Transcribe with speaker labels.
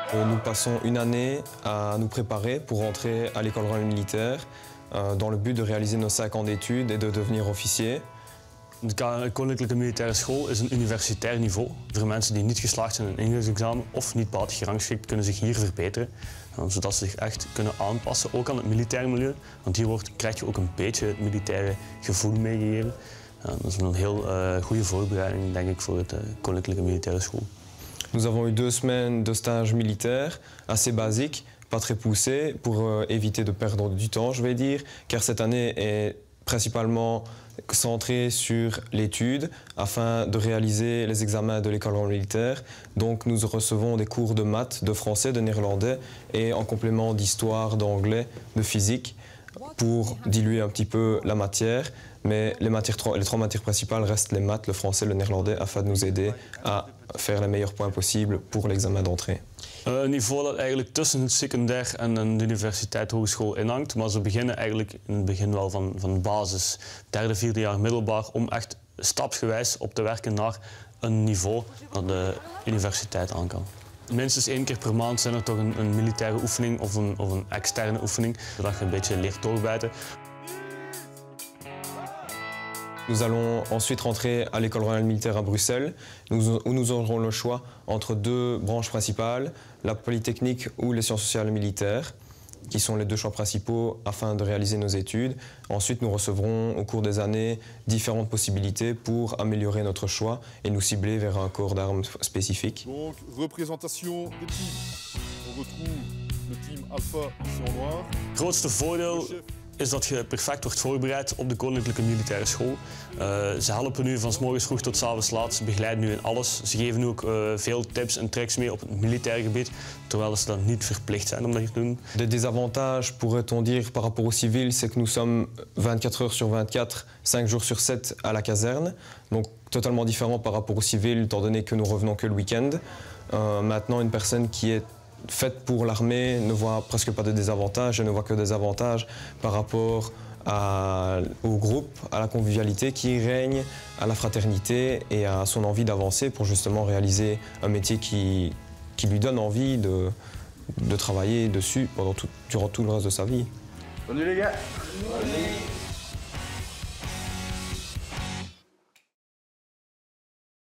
Speaker 1: Nous passons une année à nous préparer pour rentrer à l'école royale militaire dans le but de réaliser nos 5 ans d'études et de devenir officier.
Speaker 2: De Koninklijke Militaire School is een universitair niveau. Voor mensen die niet geslaagd zijn in een ingangsexamen of niet bepaald gerangschikt, kunnen zich hier verbeteren. Zodat ze zich echt kunnen aanpassen, ook aan het militaire milieu. Want hier krijg je ook een beetje het militaire gevoel meegegeven. Dat is een heel goede voorbereiding, denk ik, voor het Koninklijke Militaire School.
Speaker 1: Nous avons eu 2 semaines de stage militaire, assez basique, pas très poussé, pour éviter de perdre du temps, je vais dire, car cette année est principalement centrée sur l'étude afin de réaliser les examens de l'école royale militaire. Donc nous recevons des cours de maths, de français, de néerlandais et en complément d'histoire, d'anglais, de physique pour diluer un petit peu la matière. Mais les 3 matières principales restent les maths, le français, le néerlandais afin de nous aider à faire les meilleurs points possibles pour l'examen d'entrée.
Speaker 2: Een niveau dat eigenlijk tussen het secundair en een universiteit hogeschool inhangt. Maar ze beginnen eigenlijk in het begin wel van basis, 3e, 4e jaar middelbaar, om echt stapsgewijs op te werken naar een niveau dat de universiteit aan kan. Minstens 1 keer per maand zijn er toch een militaire oefening of een externe oefening, zodat je een beetje leert doorbijten.
Speaker 1: Nous allons ensuite rentrer à l'école royale militaire à Bruxelles, où nous aurons le choix entre 2 branches principales, la polytechnique ou les sciences sociales et militaires, qui sont les 2 choix principaux afin de réaliser nos études. Ensuite, nous recevrons au cours des années différentes possibilités pour améliorer notre choix et nous cibler vers un corps d'armes spécifique.
Speaker 3: Donc, représentation des teams. On retrouve le team Alpha ici en noir.
Speaker 2: Het grootste voordeel is dat je perfect wordt voorbereid op de Koninklijke Militaire School. Ze helpen nu van 's morgens vroeg tot 's avonds laat, ze begeleiden nu in alles. Ze geven nu ook veel tips en tricks mee op het militaire gebied, terwijl ze dan niet verplicht zijn om dat te doen.
Speaker 1: Des désavantages, pourrait-on dire, par rapport aux civils, c'est que nous sommes 24 heures sur 24, 5 jours sur 7 à la caserne. Donc totalement différent par rapport aux civils, étant donné que nous revenons que le week-end. Maintenant, une personne qui est faite pour l'armée ne voit presque pas de désavantages, elle ne voit que des avantages par rapport au groupe, à la convivialité qui règne, à la fraternité et à son envie d'avancer pour justement réaliser un métier qui lui donne envie de travailler dessus durant tout le reste de sa vie.
Speaker 4: Salut les gars!